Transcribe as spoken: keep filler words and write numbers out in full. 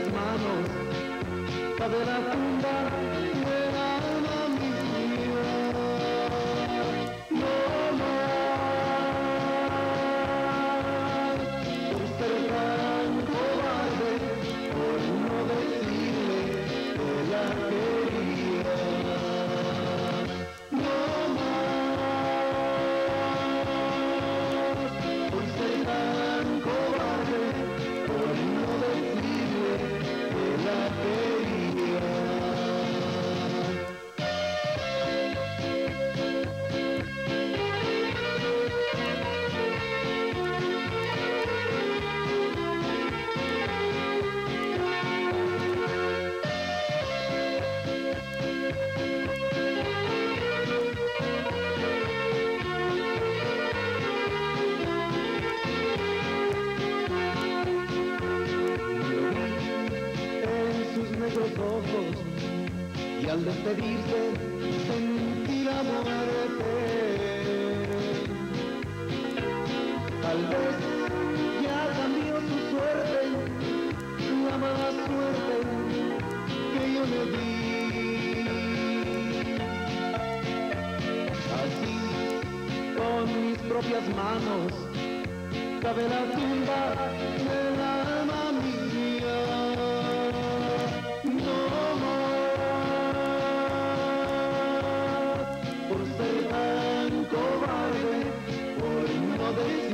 propias manos, cabe la tumba del alma mía. No más por ser tan cobarde, por no decirle que la quería. No más por ser tan cobarde, por no decirle que la quería. Negros ojos, y al despedirse sentí la muerte. Tal vez ya cambió su suerte, la mala suerte que yo le di. Así, con mis propias manos, cavé la tumba del alma mía. Por ser tan cobarde, por no decir